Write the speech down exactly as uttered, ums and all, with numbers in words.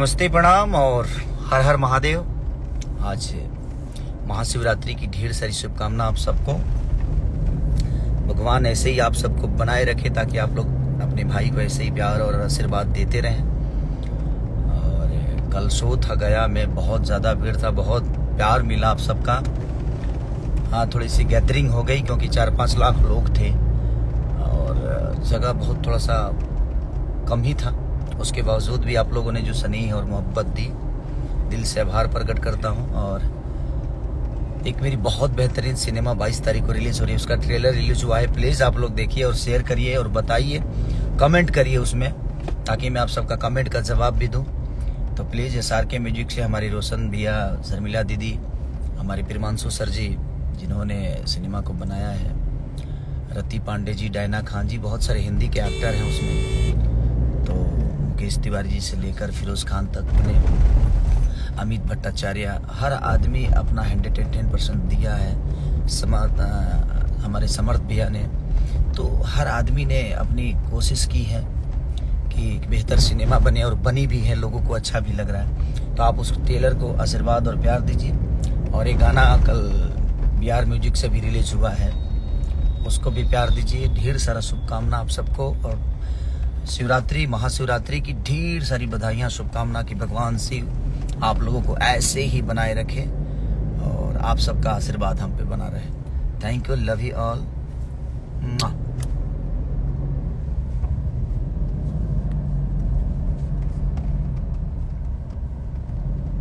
नमस्ते, प्रणाम और हर हर महादेव। आज महाशिवरात्रि की ढेर सारी शुभकामना आप सबको। भगवान ऐसे ही आप सबको बनाए रखे ताकि आप लोग अपने भाई को ऐसे ही प्यार और आशीर्वाद देते रहें। और कल शो था गया में, बहुत ज़्यादा भीड़ था, बहुत प्यार मिला आप सबका। हाँ, थोड़ी सी गैदरिंग हो गई क्योंकि चार पाँच लाख लोग थे और जगह बहुत थोड़ा सा कम ही था। उसके बावजूद भी आप लोगों ने जो स्नेह और मोहब्बत दी, दिल से आभार प्रकट करता हूं। और एक मेरी बहुत बेहतरीन सिनेमा बाईस तारीख को रिलीज हो रही है, उसका ट्रेलर रिलीज हुआ है। प्लीज़ आप लोग देखिए और शेयर करिए और बताइए, कमेंट करिए उसमें, ताकि मैं आप सबका कमेंट का जवाब भी दूं। तो please S R K music से हमारी रोशन भैया, शर्मिला दीदी, हमारे प्रिमांशु सर जी जिन्होंने सिनेमा को बनाया है, रति पांडे जी, डायना खान जी, बहुत सारे हिंदी के एक्टर हैं उसमें। तो मुकेश तिवारी जी से लेकर फिरोज खान तक ने, अमित भट्टाचार्य, हर आदमी अपना हंड्रेड एंड टेन परसेंट दिया है। समर्थ, हमारे समर्थ भैया ने, तो हर आदमी ने अपनी कोशिश की है कि एक बेहतर सिनेमा बने और बनी भी है, लोगों को अच्छा भी लग रहा है। तो आप उस ट्रेलर को आशीर्वाद और प्यार दीजिए। और एक गाना कल बी आर म्यूजिक से भी रिलीज हुआ है, उसको भी प्यार दीजिए। ढेर सारा शुभकामना आप सबको, और शिवरात्रि, महाशिवरात्रि की ढेर सारी बधाइयाँ, शुभकामना कि भगवान शिव आप लोगों को ऐसे ही बनाए रखे और आप सबका आशीर्वाद हम पे बना रहे। Thank you, love you all.